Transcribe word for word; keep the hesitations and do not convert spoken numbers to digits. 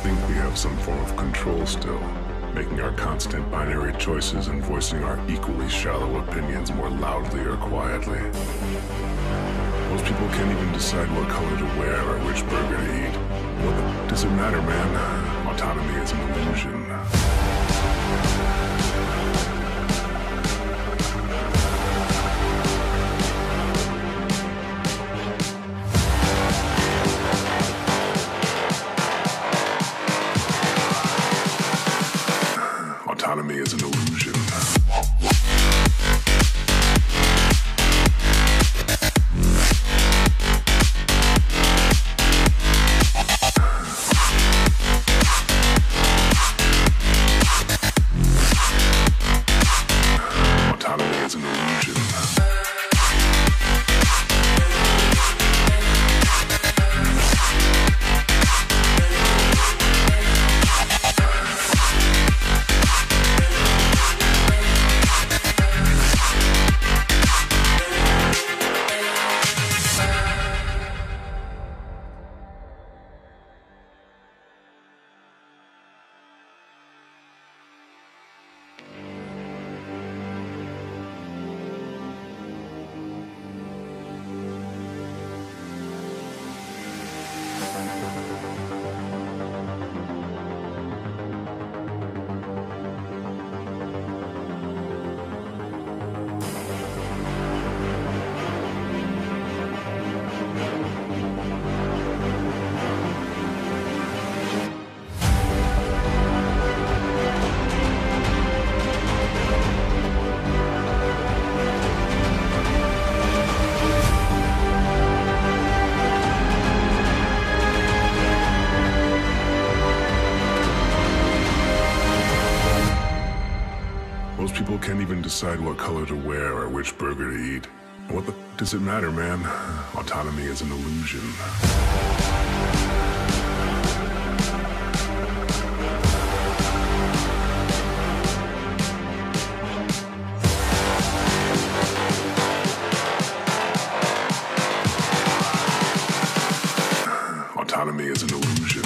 think we have some form of control still, making our constant binary choices and voicing our equally shallow opinions more loudly or quietly. Most people can't even decide what color to wear or which burger to eat. What the does it matter, man? Autonomy is an illusion. Autonomy is an illusion. Autonomy is an illusion. Most people can't even decide what color to wear or which burger to eat. What the does it matter, man? Autonomy is an illusion. Autonomy is an illusion.